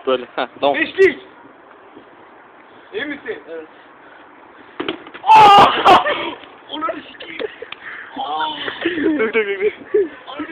Böyle. Heh, tamam. Beşlik. Emin misin? Evet. Aaa! Onu sikeyim. Dur.